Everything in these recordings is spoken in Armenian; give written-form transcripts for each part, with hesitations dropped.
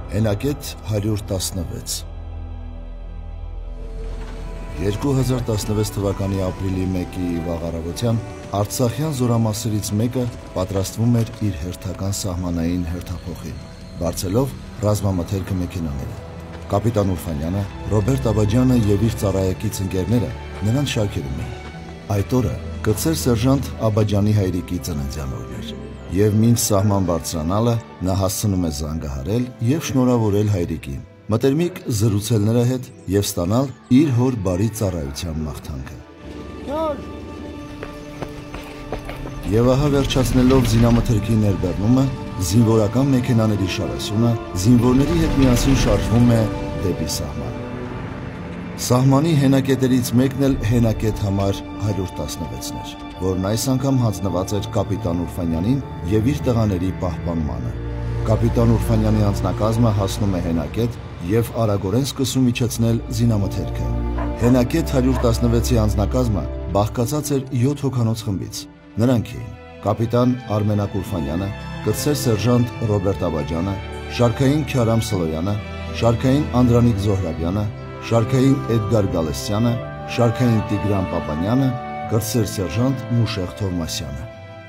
Հենակետ 116 2016 թվականի ապրիլի 1-ի վաղ-առավոտյան Արցախյան զորամասերից մեկը պատրաստվում էր իր հերթական սահմանային հերթափոխին, բարձելով ռազմամթերքը մեքենաները։ Կապիտան Ուրֆանյանը, Ռոբերտ Աբաջյանը եւ իր ծառայակից ընկերները նրան շարքերում էին։ Այդ օրը կցեր սերժանտ Աբաջյանի հայրիկի ծննդյան օրն էր, եւ մինչ սահման բարձրանալը նա հասցնում է զանգահարել եւ շնորհավորել հայրիկին, մտերմիկ զրուցել նրա հետ եւ ստանալ իր հոր բարի ծառայության մաղթանքը։ Եվ ահա վերջացնելով զինամթերքի ներբեռնումը, զինվորական մեքենաների շարասյունը զինվորների հետ միասին շարժվում է դեպի սահման։ Սահմանի հենակետերից մեկն էլ հենակետ համար 116-ն էր, որն այս անգամ հանձնված էր կապիտան Ուրֆանյանին եւ իր տղաների պահպանմանը։ Կապիտան Ուրֆանյանի անձնակազմը հասնում է հենակետ եւ արագորեն սկսում իջեցնել զինամթերքը։ Հենակետ 116-ի անձնակազմը բաղկացած էր 7 հոգանոց խմբից։ Նրանք էին կապիտան Արմենակ Ուրֆանյանը, կրտսեր սերժանտ Ռոբերտ Աբաջյանը, շարքային Քյարամ Սլոյանը, շարքային Անդրանիկ Զոհրաբյանը, շարքային Էդգար Գալստյանը, շարքային Տիգրան Պապանյանը, կրտսեր սերժանտ Մուշեղ Թովմասյանը։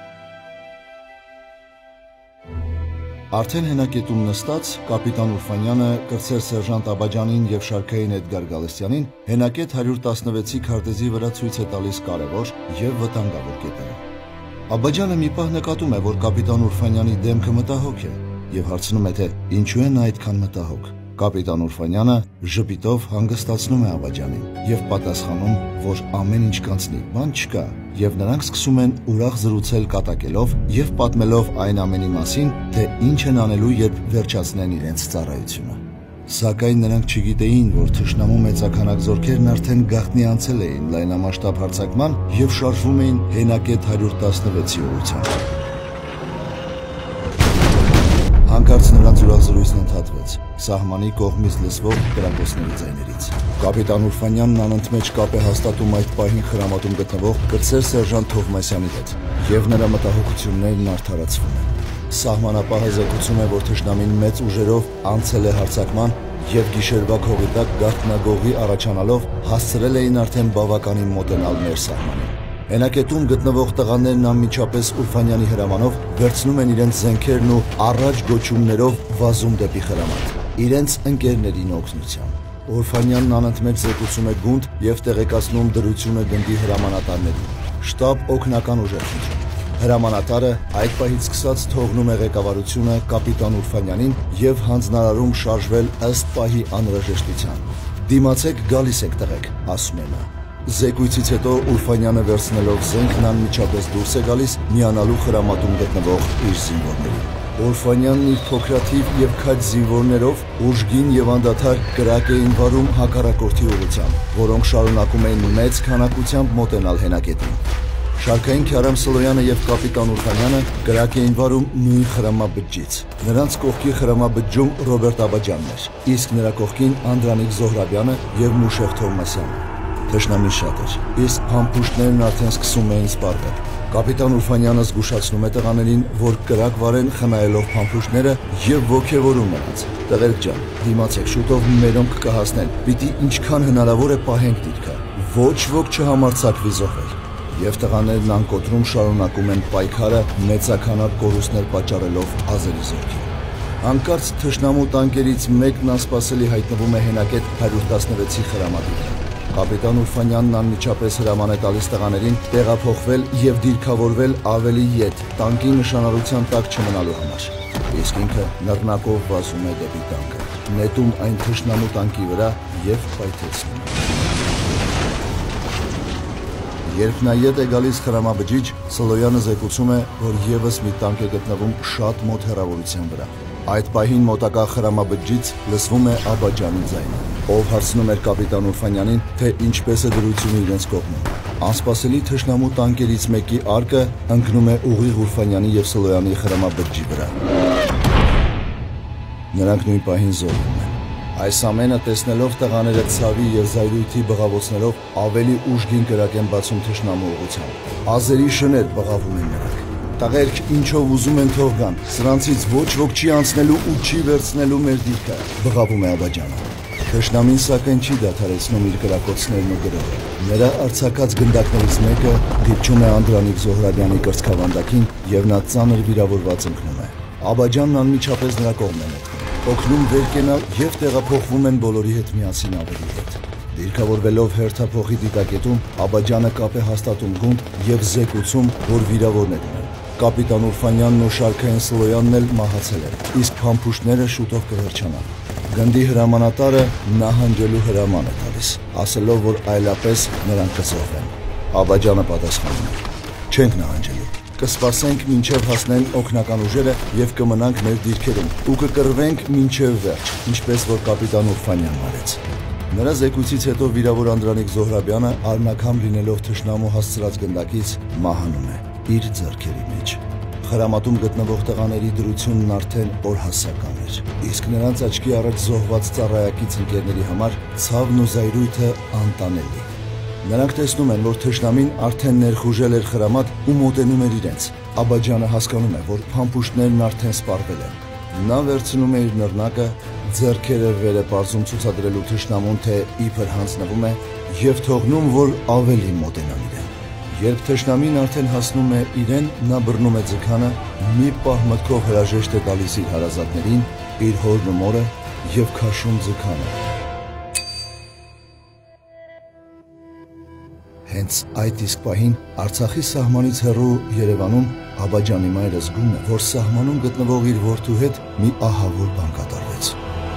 Արդեն հենակետում նստած կապիտան Ուրֆանյանը կրտսեր սերժանտ Աբաջյանին եւ շարքային Էդգար Գալստյանին հենակետ 116-ի քարտեզի վրա ցույց է տալիս կարևոր եւ վտանգավոր կետերը։ Աբաջյանը մի պահ նկատում է, որ կապիտան Ուրֆանյանի դեմքը մտահոգ է եւ հարցնում է, թե ինչու է նա այդքան մտահոգ։ Կապիտան Ուրֆանյանը ժպիտով հանգստացնում է Աբաջյանին եւ պատասխանում, որ ամեն ինչ կանցնի, բան չկա, եւ նրանք սկսում են ուրախ զրուցել կատակելով եւ պատմելով այն ամենի մասին, թե ինչ են անելու, երբ վերջացնեն իրենց ծառայությունը։ Սակայն նրանք չգիտեին, որ թշնամու մեծաքանակ զորքերն արդեն գաղտնի անցել էին լայնամասշտաբ հարձակման եւ շարժվում էին հենակետ 116-ի ուղղությամբ։ Հանկարծ նրանց ուրախ զրույցն ընդհատվեց սահմանի կողմից լսվող կրակոցների ձայներից։ Կապիտան Ուրֆանյանն անընդմեջ կապ է հաստատում այդ պահին խրամատում գտնվող կրտսեր սերժանտ Թովմասյանի հետ եւ նրա մտահոգություններն արդարացվում են։ Սահմանապահը զեկուցում է, որ թշնամին մեծ ուժերով անցել է հարձակման եւ գիշերվա քողի տակ գաղտնագողի առաջանալով հասցրել էին արդեն բավականին մոտենալ մեր սահմանին։ Հենակետում գտնվող տղաներն անմիջապես Ուրֆանյանի հրամանով վերցնում են իրենց զենքերն ու առաջ գոչումներով վազում դեպի խրամատ, իրենց ընկերներին օգնությամբ։ Ուրֆանյանն անընդմեջ զեկուցում է գունդ եւ տեղեկացնում դրությունը գնդի հրամանատարներին։ Շտաբ օգնական ուժ է խնդրում։ Հրամանատարը այդ պահից սկսած թողնում է ղեկավարությունը կապիտան Ուրֆանյանին եւ հանձնարարում շարժվել ըստ պահի անհրաժեշտության։ Դիմացեք, գալիս եք տղեկ, ասում է նա։ Զեկույցից հետո Ուրֆանյանը վերցնելով զենքն անմիջապես դուրս է գալիս միանալու խրամատում գտնվող իր զինվորներին։ Ուրֆանյանն իր փոքրաթիվ եւ քաջ զինվորներով ուժգին եւ անդադար կրակ էին վարում հակառակորդի ուղղությամբ, որոնք շարունակում էին մեծ քանակությամբ մոտենալ հենակետին։ Շարքային Քյարամ Սլոյանը եւ կապիտան Ուրֆանյանը կրակ էին վարում նույն խրամաբջջից։ Նրանց կողքի խրամաբջջում Ռոբերտ Աբաջյանն էր, իսկ նրա կողքին Անդրանիկ Զոհրաբյանը եւ Մուշեղ Թովմասյանը։ Թշնամին շատ էր, իսկ փամփուշտներն արդեն սկսում էին սպառվել։ Կապիտան Ուրֆանյանը զգուշացնում է տղաներին, որ կրակ վարեն խնայելով փամփուշտները եւ ոգեւորում նրանց։ Տղերք ջան, դիմացեք, շուտով մերոնք կհասնեն, պիտի ինչքան հնարավոր է պահենք դիրքը։ Ոչ ոք չհամարձակվի զոհվել։ Եվ տղաներն անկոտրում շարունակում են պայքարը մեծաքանակ կորուստներ պատճառելով ազերի զորքին։ Հանկարծ թշնամու տանկերից մեկն անսպասելի հայտնվում է հենակետ 116-ի խրամատի վրա։ Կապիտան Ուրֆանյանն անմիջապես հրաման է տալիս տղաներին տեղափոխվել եւ դիրքավորվել ավելի ետ տանկի նշանառության տակ չմնալու համար։ Իսկ ինքը նռնակով վազում է դեպի տանկը, նետում այն թշնամու տանկի վրա եւ պայթեցնում։ Երբ նա ետ է գալիս խրամաբջիջ, Սլոյանը զեկուցում է, որ եւս մի տանկ է գտնվում շատ մոտ հեռավորության վրա։ Այդ պահին մոտակա խրամաբջջից լսվում է Աբաջյանի ձայնը, ով հարցնում էր կապիտան Ուրֆանյանին, թե ինչպես է դրությունը իրենց կողմում։ Անսպասելի թշնամու տանկերից մեկի արկը ընկնում է ուղիղ Ուրֆանյանի եւ Սլոյանի խրամաբջջի վրա։ Նրանք նույն պահին զոհվում են։ Այս ամենը տեսնելով տղաները ցավի եւ զայրույթի բղավոցներով ավելի ուժգին կրակ են բացում թշնամու ուղղությամբ։ Ազերի շներ բղավում են նրանք։ Տղերք ինչով ուզում են թող գան, սրանցից ոչ ոք չի անցնելու ու չի վերցնելու մեր դիրքը, բղավում է Աբաջանը։ Թշնամին սակայն չի դադարեցնում իր կրակոցներն ու գրոհը։ Նրա արձակած գնդակներից մեկը դիպչում է Անդրանիկ Զոհրաբյանի կրծքավանդակին եւ նա ծանր վիրավորված ընկնում է։ Աբաջանն անմիջապես նրա կողմն է նետվում, օգնում վեր կենալ եւ տեղափոխվում են բոլորի հետ միասին ավելի հետ։ Դիրքավորվելով հերթափոխի դիտակետում, Աբաջանը կապ է հաստատում գունդ եւ զեկուցում, որ վիրավորներ ունեն։ Կապիտան Ուրֆանյանն ու Շարքային Սլոյանն էլ մահացել են, իսկ փամփուշտները շուտով կվերջանան։ Գնդի հրամանատարը նահանջելու հրաման է տալիս, ասելով, որ այլապես նրանք կզոհվեն։ Աբաջանը պատասխանում է. «Չենք նահանջելու, կսպասենք մինչև հասնեն օգնական ուժերը եւ կմնանք մեր դիրքերում ու կկռվենք մինչև վերջ, ինչպես որ կապիտան Ուրֆանյանն արեց»։ Նրա զեկույցից հետո վիրավոր Անդրանիկ Զոհրաբյանը արնակամ լինելով թշնամու հասցրած գնդակից մահանում է իր ձեռքերի մեջ։ Խրամատում գտնվող տղաների դրությունն արդեն օրհասական էր, իսկ նրանց աչքի առաջ զոհված ծառայակից ընկերների համար ցավն ու զայրույթը անտանելի։ Նրանք տեսնում են, որ թշնամին արդեն ներխուժել էր խրամատ ու մոտենում էր իրենց։ Աբաջանը հասկանում է, որ փամփուշտներն արդեն սպառվել են։ Նա վերցնում է իր նռնակը, ձեռքերը վեր է պարզում ցուցադրելու թշնամուն, թե իբր հանձնվում է եւ թողնում, որ ավելի մոտենան իրեն։ Երբ թշնամին արդեն հասնում է իրեն, նա բռնում է ձգանը, մի պահ մտքով հրաժեշտ է տալիս իր հարազատներին, իր հորն ու մորը եւ քաշում ձգանը։ Հենց այդ իսկ պահին Արցախի սահմանից հեռու Երևանում Աբաջանի մայրը զգում է, որ սահմանում գտնվող իր որդու հետ մի ահավոր բան կատարվեց։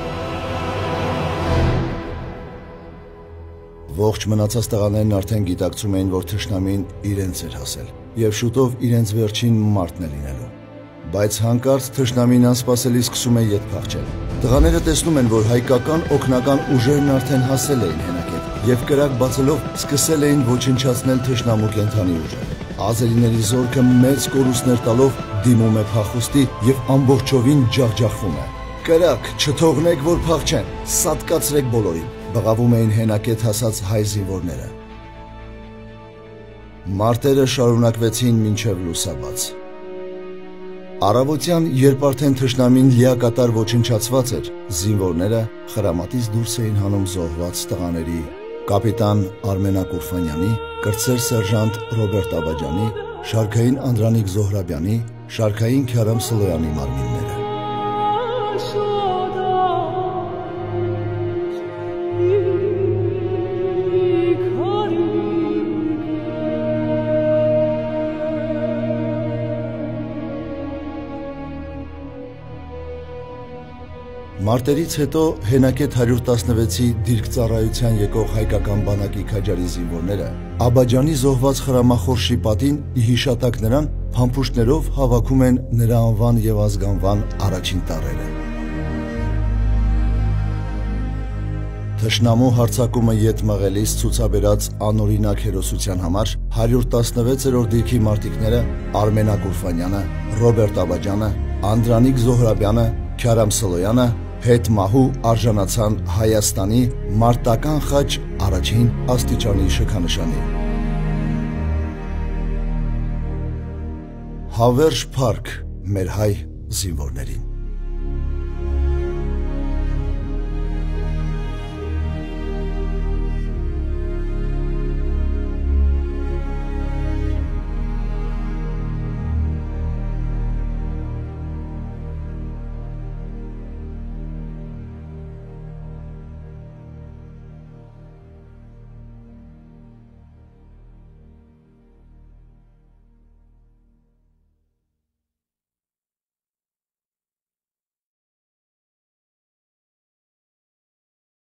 Ողջ մնացած տղաներն արդեն գիտակցում էին, որ թշնամին իրենց էր հասել եւ շուտով իրենց վերջին մարտն է լինելու։ Բայց հանկարծ թշնամին անսպասելի սկսում է ետ փախչել։ Տղաները տեսնում են, որ հայկական օգնական ուժերն արդեն հասել էին հենակետ եւ կրակ բացելով սկսել էին ոչնչացնել թշնամու կենթանի ուժը։ Ազելիների զորքը մեծ կորուստներ տալով դիմում է փախուստի եւ ամբողջովին ջախջախվում է։ Կրակ, չթողնեք, որ փախչեն, սատկացրեք բոլորին, բղավում էին հենակետ հասած հայ զինվորները։ Մարտերը շարունակվեցին մինչև լուսաբաց։ Առավոտյան, երբ արդեն թշնամին լիակատար ոչնչացված էր, զինվորները խրամատից դուրս էին հանում զոհված տղաների կապիտան Արմենակ Ուրֆանյանի, կրտսեր սերժանտ Ռոբերտ Աբաջանի, շարքային Անդրանիկ Զոհրաբյանի, շարքային Քյարամ Սլոյանի մարմինները։ Մարտերից հետո հենակետ 116-ի դիրքծառայության եկող հայկական բանակի քաջարի զինվորները Աբաջանի զոհված խրամախորշի պատին ի հիշատակ նրան փամփուշտներով հավաքում են նրա անվան եւ ազգանվան առաջին տառերը։ Թշնամու հարձակումը ետ մղելիս ցուցաբերած անօրինակ հերոսության համար 116-րդ դիրքի մարտիկները Արմենակ Ուրֆանյանը, Ռոբերտ Աբաջանը, Անդրանիկ Զոհրաբյանը, Քյարամ Սլոյանը հետմահու արժանացան Հայաստանի մարտական խաչ առաջին աստիճանի շքանշանի։ Հավերժ փառք մեր հայ զինվորներին։